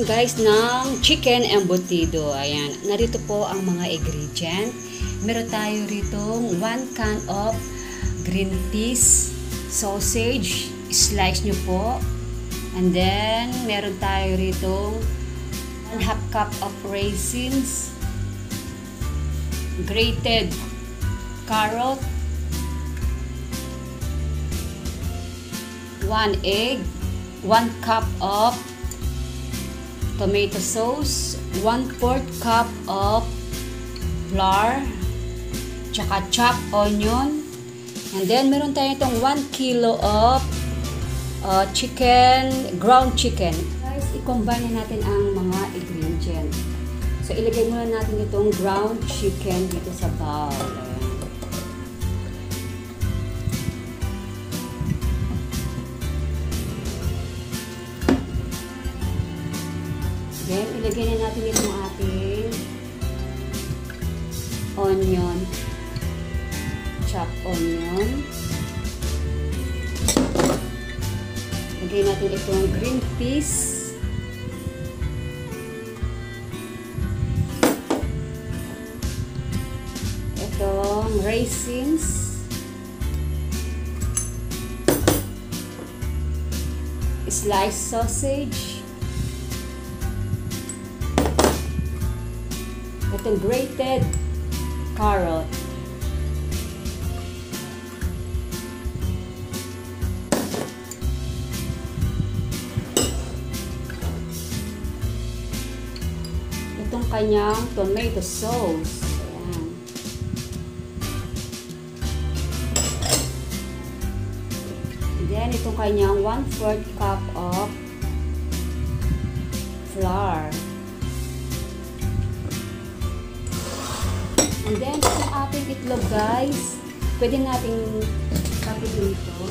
natin guys ng chicken embutido. Ayan, narito po ang mga ingredient. Meron tayo rito 1 can of green peas, sausage, slice nyo po. And then, meron tayo rito 1/2 cup of raisins, grated carrot, 1 egg, 1 cup of tomato sauce, 1/4 cup of flour, tsaka chopped onion, and then meron tayo itong 1 kilo of ground chicken. Guys, i-combine natin ang mga ingredients. So, ilagay muna natin itong ground chicken dito sa bowl. Then, ilagay na natin itong ating onion, chopped onion. Ilagay natin itong green peas. Itong raisins. Sliced sausage. Itong grated carrot. Itong kanyang tomato sauce. Ayan. Then, itong kanyang 1/4 cup of flour. And then, itong ating itlog guys, pwede nating kapitin ito.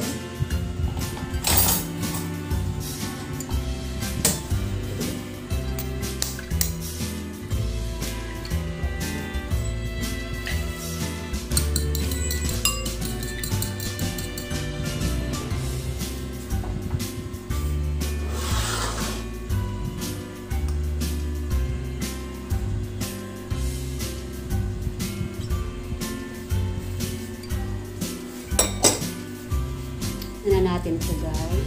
Na natin ito guys.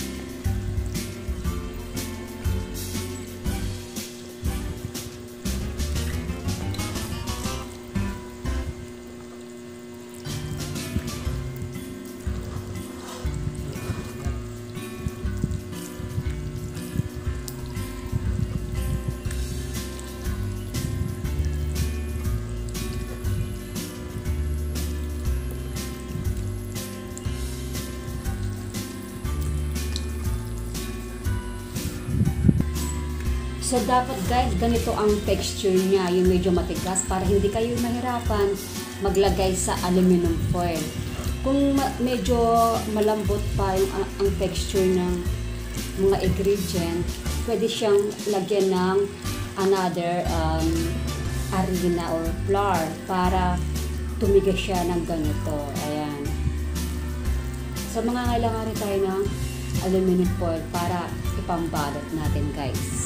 So, dapat guys, ganito ang texture niya, yung medyo matigas, para hindi kayo mahirapan maglagay sa aluminum foil. Kung medyo malambot pa yung ang texture ng mga ingredient, pwede siyang lagyan ng another harina or flour para tumigas siya ng ganito. Ayan. So, mangangailangan rin tayo ng aluminum foil para ipambalot natin guys.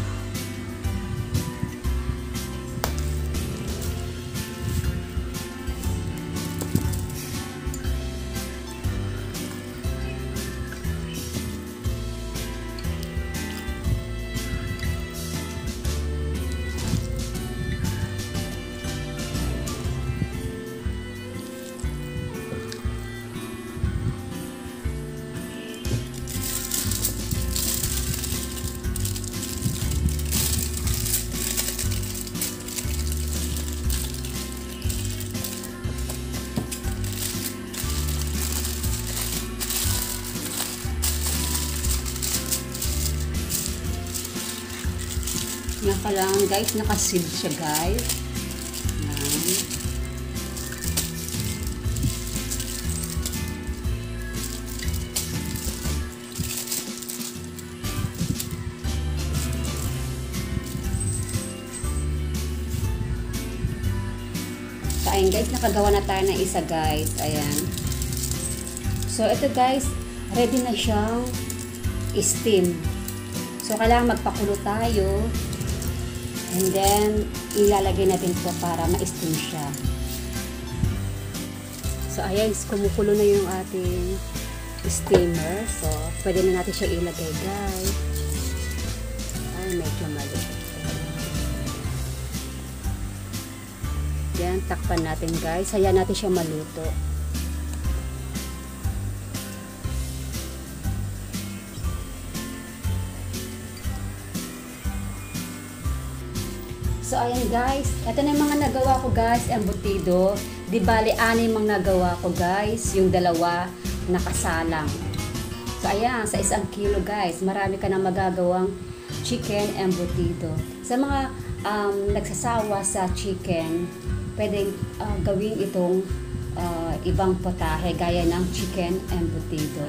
Yan pa lang guys, nakaseal siya guys. Yan. So, ayun guys, nakagawa na tayo ng isa guys. Ayan. So, ito guys, ready na siyang steam. So, kailangan magpakulo tayo. And then, ilalagay natin ito para ma-steam siya. So, ayan, kumukulo na yung ating steamer. So, pwede na natin siya ilagay, guys. Ay, medyo maliit. Yan, takpan natin, guys. Hayaan natin siya maluto. So, ayan guys. Ito na yung mga nagawa ko guys, embutido. Di bali, 6 ang nagawa ko guys. Yung 2 nakasalang. So, ayan, sa 1 kilo guys, marami ka na magagawang chicken embutido. Sa mga nagsasawa sa chicken, pwedeng gawin itong ibang potahe gaya ng chicken embutido.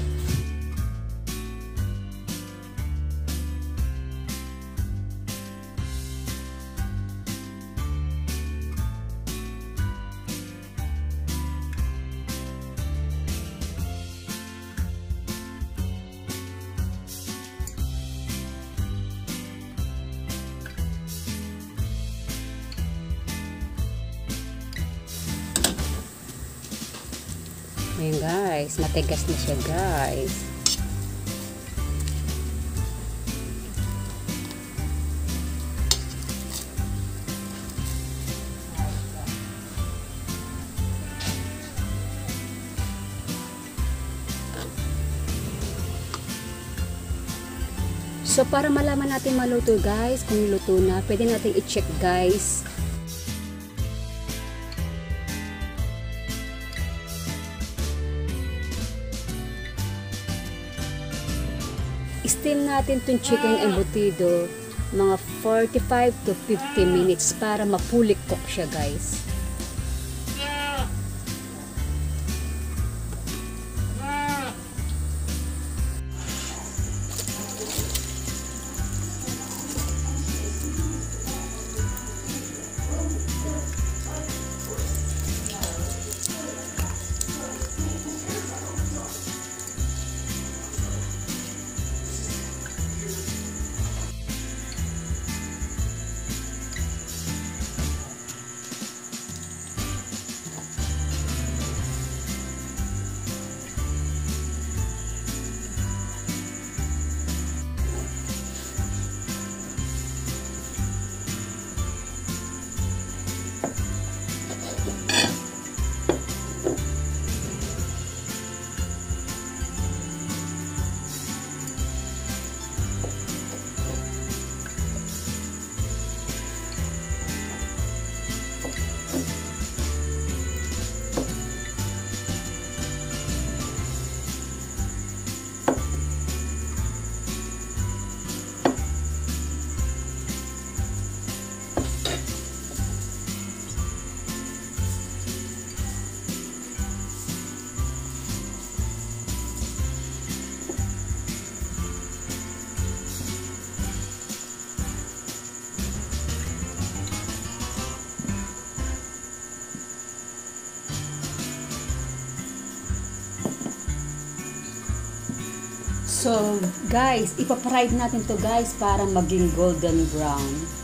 Ayan guys, matigas na siya guys. So para malaman natin maluto guys, kung luto na, pwede natin i-check guys. Steam natin itong chicken embutido mga 45 to 50 minutes para ma-fully cook siya guys. So, guys, ipa-fried natin to guys para maging golden brown.